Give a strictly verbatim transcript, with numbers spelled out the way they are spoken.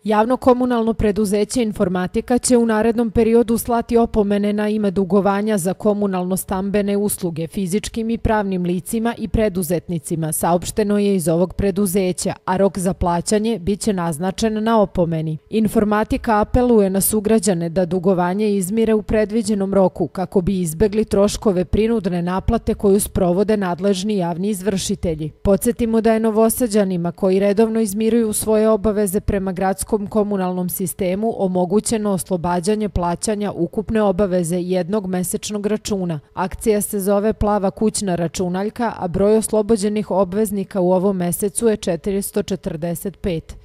Javno komunalno preduzeće Informatika će u narednom periodu slati opomene na ime dugovanja za komunalno-stambene usluge fizičkim i pravnim licima i preduzetnicima, saopšteno je iz ovog preduzeća, a rok za plaćanje biće naznačen na opomeni. Informatika apeluje na sugrađane da dugovanje izmire u predviđenom roku kako bi izbegli troškove prinudne naplate koju sprovode nadležni javni izvršitelji. Podsjetimo da je Novosađanima koji redovno izmiruju svoje obaveze prema gradskom komunalnom sistemu omogućeno oslobađanje plaćanja ukupne obaveze jednog mesečnog računa. Akcija se zove Plava kućna računaljka, a broj oslobođenih obveznika u ovom mesecu je četiristo četrdeset pet.